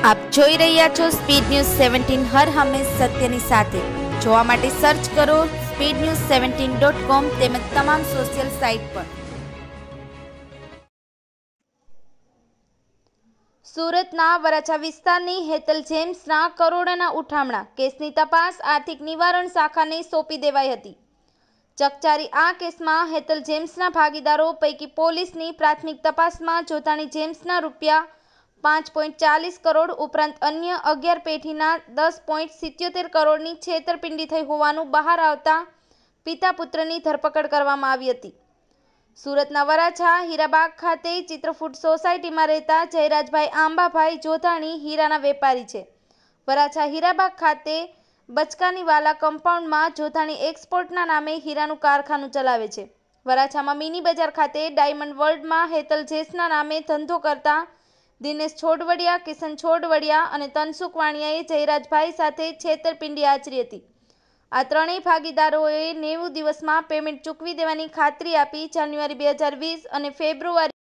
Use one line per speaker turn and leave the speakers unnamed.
આપ જોઈ રહ્યા છો સ્પીડ ન્યૂઝ 17 હર હંમેશ સત્યની સાથે। જોવા માટે સર્ચ કરો speednews17.com તેમજ તમામ સોશિયલ સાઇટ પર। સુરતના વરાછા વિસ્તારની હેતલ જેમ્સના કરોડોના ઉઠામણા કેસની તપાસ આર્થિક નિવારણ શાખાને સોંપી દેવાઈ હતી। ચકચારી આ કેસમાં હેતલ જેમ્સના ભાગીદારો પૈકી પોલીસની પ્રાથમિક તપાસમાં જોતાણી જેમ્સના રૂપિયા 5.40 કરોડ ઉપરાંત અન્ય 11 પેઢીના 10.77 કરોડની છેતરપિંડી થઈ હોવાનું બહાર આવતા પિતા પુત્રની ધરપકડ કરવામાં આવી હતી। સુરતના વરાછા હીરાબાગ ખાતે ચિત્રકૂટ સોસાયટીમાં રહેતા જયરાજભાઈ આંબાભાઈ જોધાણી હીરાના વેપારી છે। વરાછા હીરાબાગ ખાતે બચકાનીવાલા કમ્પાઉન્ડમાં જોધાણી એક્સપોર્ટના નામે હીરાનું કારખાનું ચલાવે છે। વરાછામાં મિની બજાર ખાતે ડાયમંડ વર્લ્ડમાં હેતલ જેમ્સના નામે ધંધો કરતા દિનેશ છોડવડિયા, કિશન છોડવડિયા અને તનસુખ વાણિયાએ જયરાજભાઈ સાથે છેતરપિંડી આચરી હતી। આ ત્રણેય ભાગીદારોએ 90 દિવસમાં પેમેન્ટ ચૂકવી દેવાની ખાતરી આપી જાન્યુઆરી 2020 અને ફેબ્રુઆરી